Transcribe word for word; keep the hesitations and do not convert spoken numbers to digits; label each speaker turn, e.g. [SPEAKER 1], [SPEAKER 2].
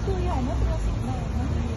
[SPEAKER 1] ตัวใหญ่นะตัวสิบบาทนะ